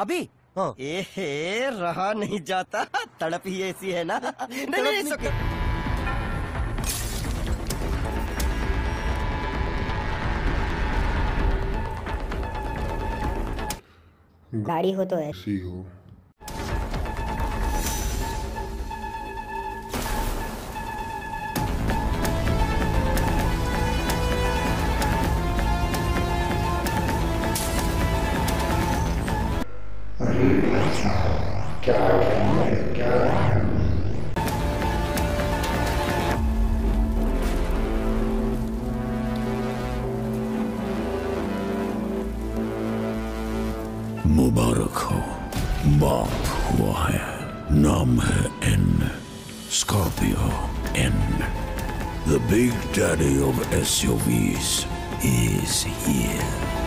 अभी? हाँ। एहे, रहा नहीं जाता, तड़प ही ऐसी है ना। नहीं, नहीं, गाड़ी हो तो है। सी हो। मुबारक हो, बाप हुआ है, नाम है N, Scorpio N, the big daddy of SUVs is here.